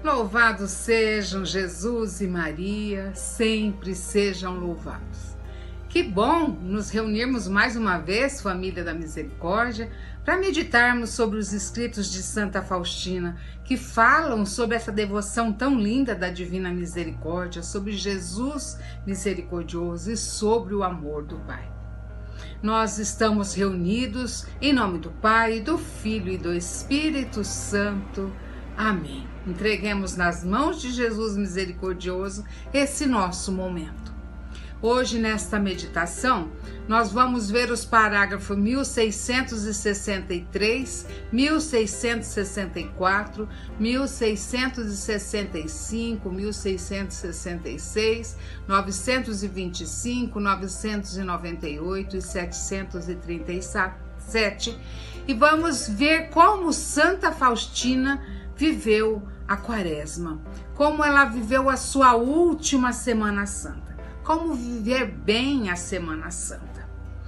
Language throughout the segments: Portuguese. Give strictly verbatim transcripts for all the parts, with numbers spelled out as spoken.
Louvados sejam Jesus e Maria, sempre sejam louvados. Que bom nos reunirmos mais uma vez, família da misericórdia, para meditarmos sobre os escritos de Santa Faustina, que falam sobre essa devoção tão linda da Divina Misericórdia, sobre Jesus misericordioso e sobre o amor do Pai. Nós estamos reunidos em nome do Pai, do Filho e do Espírito Santo. Amém. Entreguemos nas mãos de Jesus misericordioso esse nosso momento. Hoje, nesta meditação, nós vamos ver os parágrafos mil seiscentos e sessenta e três, mil seiscentos e sessenta e quatro, mil seiscentos e sessenta e cinco, mil seiscentos e sessenta e seis, novecentos e vinte e cinco, novecentos e noventa e oito e setecentos e trinta e sete e vamos ver como Santa Faustina viveu a Quaresma, como ela viveu a sua última Semana Santa. Como viver bem a Semana Santa.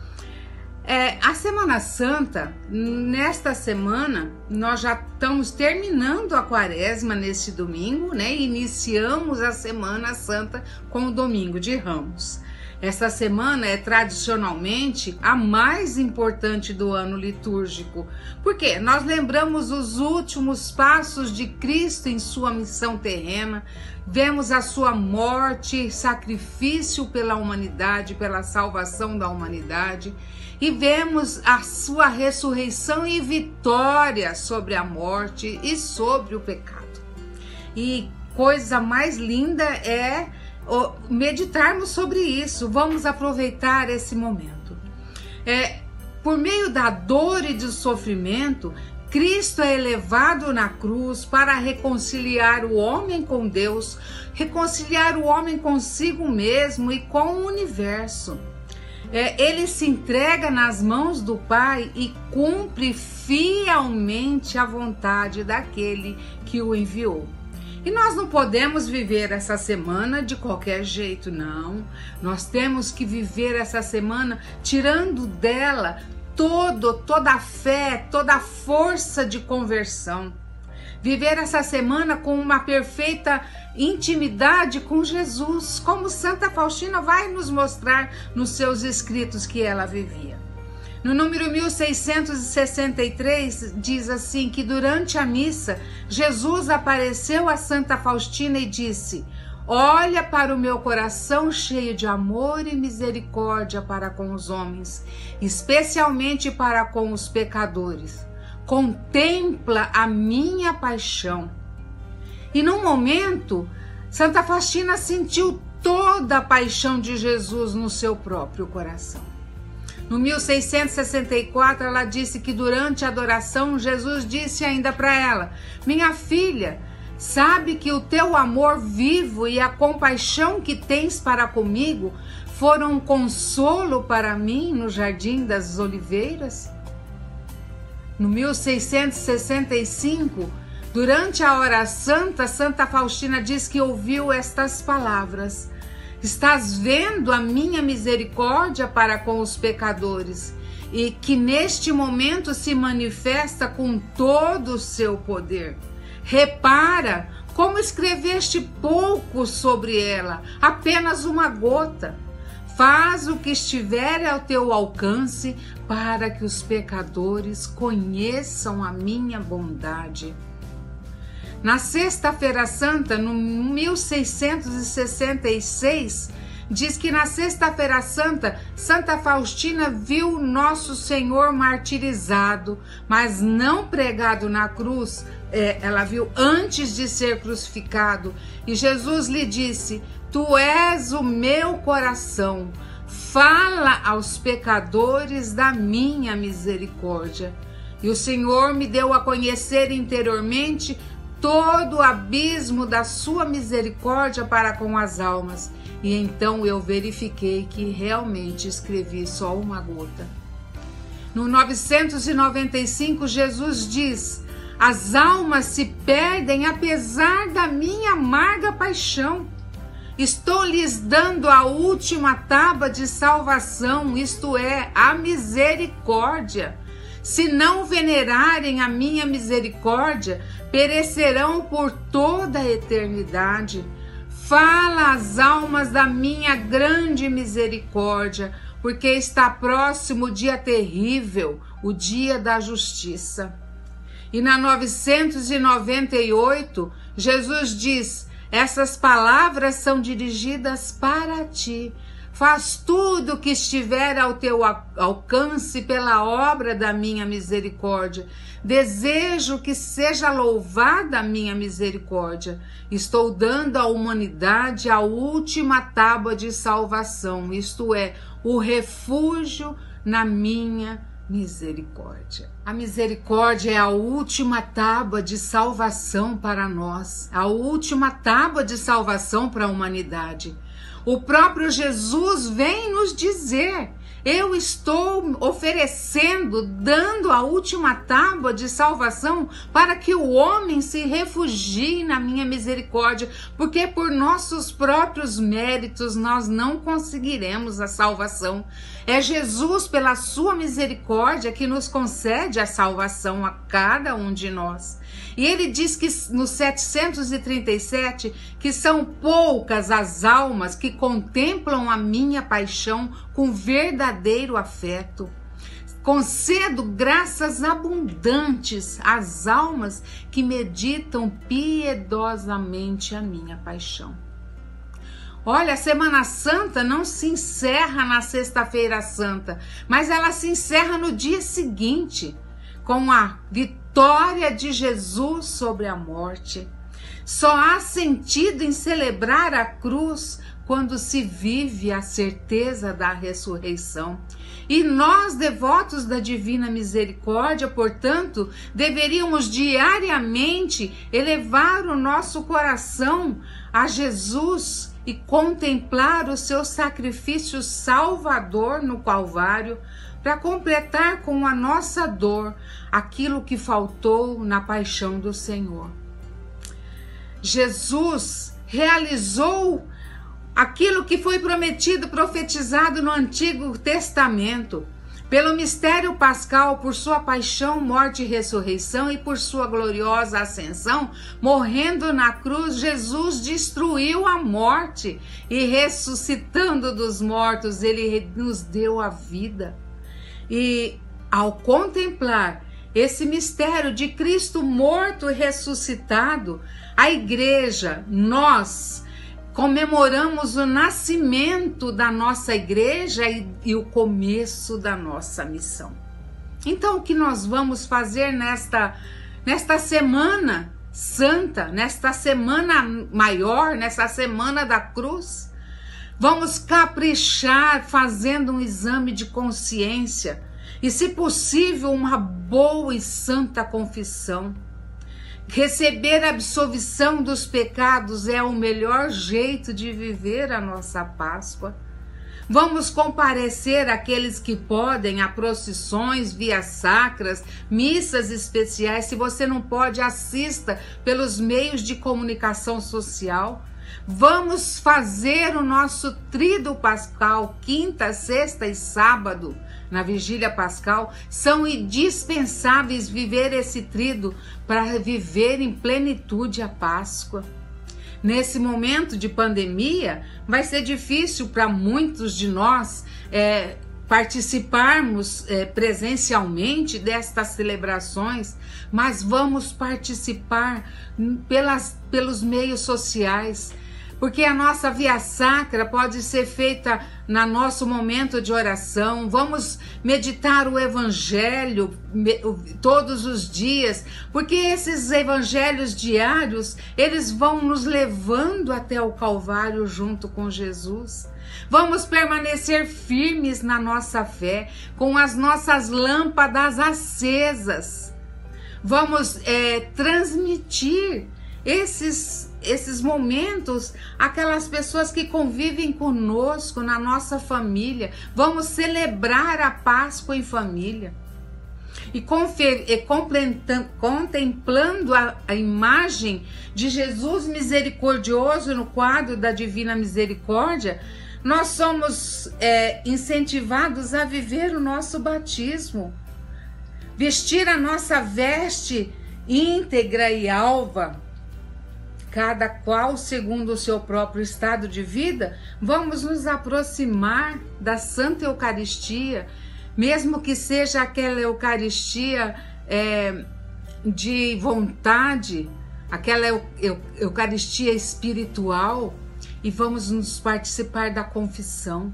É, a Semana Santa, nesta semana, nós já estamos terminando a Quaresma neste domingo, né? Iniciamos a Semana Santa com o Domingo de Ramos. Essa semana é tradicionalmente a mais importante do ano litúrgico, porque nós lembramos os últimos passos de Cristo em sua missão terrena, vemos a sua morte, sacrifício pela humanidade, pela salvação da humanidade, e vemos a sua ressurreição e vitória sobre a morte e sobre o pecado. E coisa mais linda é meditarmos sobre isso. Vamos aproveitar esse momento. É, por meio da dor e do sofrimento, Cristo é elevado na cruz para reconciliar o homem com Deus, reconciliar o homem consigo mesmo e com o universo. É, ele se entrega nas mãos do Pai e cumpre fielmente a vontade daquele que o enviou. E nós não podemos viver essa semana de qualquer jeito, não. Nós temos que viver essa semana tirando dela todo, toda a fé, toda a força de conversão. Viver essa semana com uma perfeita intimidade com Jesus, como Santa Faustina vai nos mostrar nos seus escritos que ela vivia. No número mil seiscentos e sessenta e três diz assim que durante a missa, Jesus apareceu a Santa Faustina e disse: olha para o meu coração cheio de amor e misericórdia para com os homens, especialmente para com os pecadores. Contempla a minha paixão. E num momento, Santa Faustina sentiu toda a paixão de Jesus no seu próprio coração. No mil seiscentos e sessenta e quatro, ela disse que durante a adoração, Jesus disse ainda para ela: minha filha, sabe que o teu amor vivo e a compaixão que tens para comigo foram um consolo para mim no Jardim das Oliveiras? No mil seiscentos e sessenta e cinco, durante a hora santa, Santa Faustina diz que ouviu estas palavras: estás vendo a minha misericórdia para com os pecadores, e que neste momento se manifesta com todo o seu poder. Repara como escreveste pouco sobre ela, apenas uma gota. Faz o que estiver ao teu alcance para que os pecadores conheçam a minha bondade. Na Sexta-feira Santa, no mil seiscentos e sessenta e seis, diz que na Sexta-feira Santa, Santa Faustina viu Nosso Senhor martirizado, mas não pregado na cruz. É, ela viu antes de ser crucificado. E Jesus lhe disse: tu és o meu coração, fala aos pecadores da minha misericórdia. E o Senhor me deu a conhecer interiormente todo o abismo da sua misericórdia para com as almas. E então eu verifiquei que realmente escrevi só uma gota. No novecentos e noventa e cinco, Jesus diz: as almas se perdem apesar da minha amarga paixão. Estou lhes dando a última tábua de salvação, isto é, a misericórdia. se não venerarem a minha misericórdia, perecerão por toda a eternidade. Fala às almas da minha grande misericórdia, porque está próximo o dia terrível, o dia da justiça. E na novecentos e noventa e oito, Jesus diz: essas palavras são dirigidas para ti. Faz tudo o que estiver ao teu alcance pela obra da minha misericórdia. Desejo que seja louvada a minha misericórdia. Estou dando à humanidade a última tábua de salvação, isto é, o refúgio na minha misericórdia. A misericórdia é a última tábua de salvação para nós, a última tábua de salvação para a humanidade. O próprio Jesus vem nos dizer: eu estou oferecendo, dando a última tábua de salvação para que o homem se refugie na minha misericórdia, porque por nossos próprios méritos nós não conseguiremos a salvação. É Jesus, pela sua misericórdia, que nos concede a salvação a cada um de nós. E ele diz que no setecentos e trinta e sete que são poucas as almas que contemplam a minha paixão com verdadeiro afeto. Concedo graças abundantes às almas que meditam piedosamente a minha paixão. Olha, a Semana Santa não se encerra na Sexta-feira Santa, mas ela se encerra no dia seguinte, com a vitória de Jesus sobre a morte. Só há sentido em celebrar a cruz quando se vive a certeza da ressurreição. E nós, devotos da Divina Misericórdia, portanto, deveríamos diariamente elevar o nosso coração a Jesus e contemplar o seu sacrifício salvador no Calvário, para completar com a nossa dor aquilo que faltou na paixão do Senhor. Jesus realizou aquilo que foi prometido, profetizado no Antigo Testamento. Pelo mistério pascal, por sua paixão, morte e ressurreição e por sua gloriosa ascensão, morrendo na cruz, Jesus destruiu a morte e ressuscitando dos mortos, ele nos deu a vida. E ao contemplar esse mistério de Cristo morto e ressuscitado, a igreja, nós, comemoramos o nascimento da nossa igreja e, e o começo da nossa missão. Então, o que nós vamos fazer nesta, nesta semana santa, nesta semana maior, nessa semana da cruz? Vamos caprichar fazendo um exame de consciência e, se possível, uma boa e santa confissão. Receber a absolvição dos pecados é o melhor jeito de viver a nossa Páscoa. Vamos comparecer aqueles que podem a procissões, vias sacras, missas especiais. Se você não pode, assista pelos meios de comunicação social. Vamos fazer o nosso tríduo pascal, quinta, sexta e sábado, na vigília pascal. São indispensáveis viver esse tríduo para viver em plenitude a Páscoa. Nesse momento de pandemia, vai ser difícil para muitos de nós é, participarmos é, presencialmente destas celebrações, mas vamos participar pelas, pelos meios sociais, porque a nossa via sacra pode ser feita no nosso momento de oração. Vamos meditar o evangelho todos os dias, porque esses evangelhos diários, eles vão nos levando até o Calvário junto com Jesus. Vamos permanecer firmes na nossa fé, com as nossas lâmpadas acesas. Vamos é, transmitir esses esses momentos aquelas pessoas que convivem conosco na nossa família. Vamos celebrar a Páscoa em família. E, e contemplando a, a imagem de Jesus misericordioso no quadro da Divina Misericórdia, nós somos é, incentivados a viver o nosso batismo. vestir a nossa veste íntegra e alva, cada qual segundo o seu próprio estado de vida, vamos nos aproximar da Santa Eucaristia, mesmo que seja aquela Eucaristia é, de vontade, aquela eu, eu, Eucaristia espiritual, e vamos nos participar da confissão.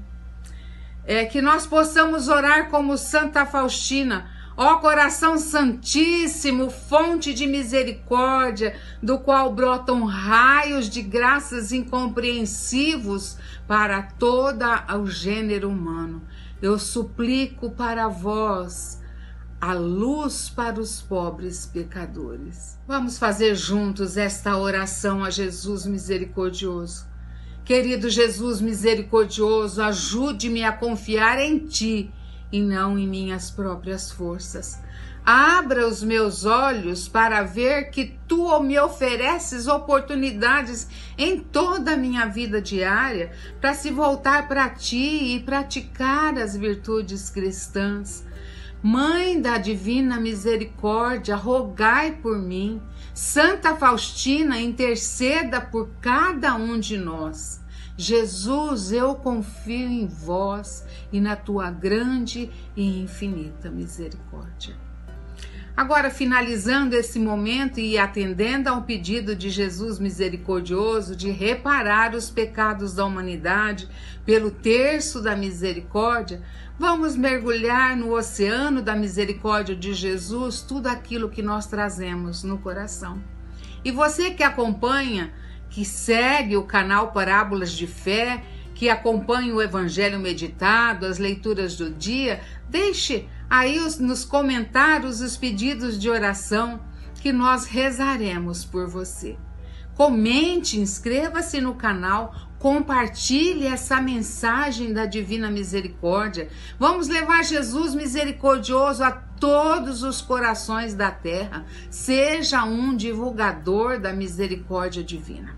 É, que nós possamos orar como Santa Faustina: ó coração santíssimo, fonte de misericórdia, do qual brotam raios de graças incompreensivos para todo o gênero humano. Eu suplico para vós a luz para os pobres pecadores. Vamos fazer juntos esta oração a Jesus misericordioso. Querido Jesus misericordioso, ajude-me a confiar em Ti e não em minhas próprias forças. Abra os meus olhos para ver que Tu me ofereces oportunidades em toda a minha vida diária para se voltar para Ti e praticar as virtudes cristãs. Mãe da Divina Misericórdia, rogai por mim. Santa Faustina, interceda por cada um de nós. Jesus, eu confio em vós e na tua grande e infinita misericórdia. Agora, finalizando esse momento e atendendo ao pedido de Jesus misericordioso de reparar os pecados da humanidade pelo terço da misericórdia, vamos mergulhar no oceano da misericórdia de Jesus tudo aquilo que nós trazemos no coração. E você que acompanha, que segue o canal Parábolas de Fé, que acompanha o Evangelho Meditado, as leituras do dia, deixe aí os, nos comentários os pedidos de oração que nós rezaremos por você. Comente, inscreva-se no canal, compartilhe essa mensagem da Divina Misericórdia. Vamos levar Jesus misericordioso a todos os corações da terra. Seja um divulgador da misericórdia divina.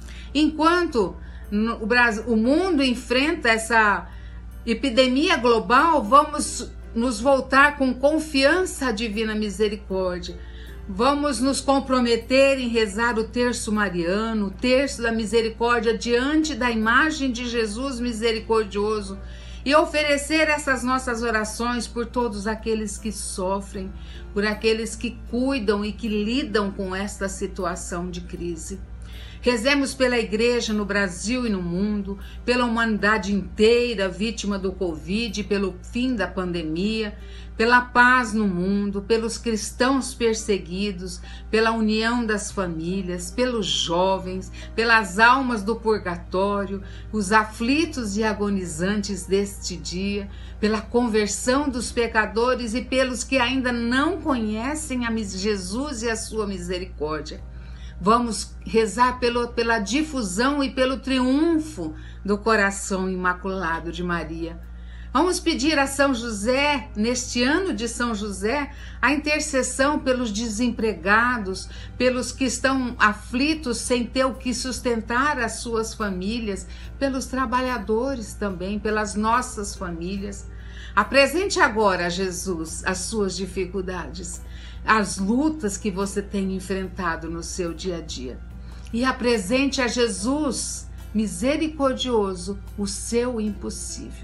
Enquanto o, Brasil, o mundo enfrenta essa epidemia global, vamos nos voltar com confiança à Divina Misericórdia. Vamos nos comprometer em rezar o terço mariano, o terço da misericórdia diante da imagem de Jesus misericordioso e oferecer essas nossas orações por todos aqueles que sofrem, por aqueles que cuidam e que lidam com esta situação de crise. Rezemos pela igreja no Brasil e no mundo, pela humanidade inteira vítima do Covid, pelo fim da pandemia, pela paz no mundo, pelos cristãos perseguidos, pela união das famílias, pelos jovens, pelas almas do purgatório, os aflitos e agonizantes deste dia, pela conversão dos pecadores e pelos que ainda não conhecem a Jesus e a sua misericórdia. Vamos rezar pelo, pela difusão e pelo triunfo do coração imaculado de Maria. Vamos pedir a São José, neste ano de São José, a intercessão pelos desempregados, pelos que estão aflitos sem ter o que sustentar as suas famílias, pelos trabalhadores também, pelas nossas famílias. Apresente agora a Jesus as suas dificuldades, as lutas que você tem enfrentado no seu dia a dia. E apresente a Jesus misericordioso o seu impossível.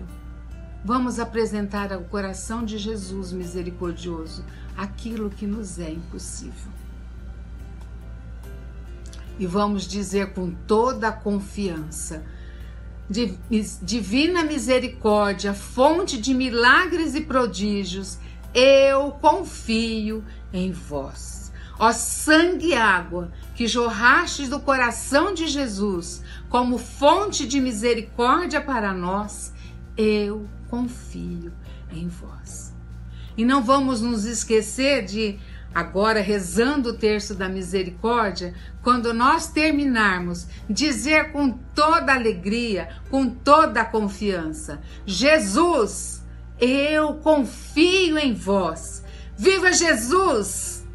Vamos apresentar ao coração de Jesus misericordioso aquilo que nos é impossível. E vamos dizer com toda a confiança: Divina Misericórdia, fonte de milagres e prodígios, eu confio em vós. Ó sangue e água que jorrastes do coração de Jesus como fonte de misericórdia para nós, eu confio em vós. E não vamos nos esquecer de, agora rezando o terço da misericórdia, quando nós terminarmos, dizer com toda alegria, com toda a confiança: Jesus, eu confio em vós. Viva Jesus!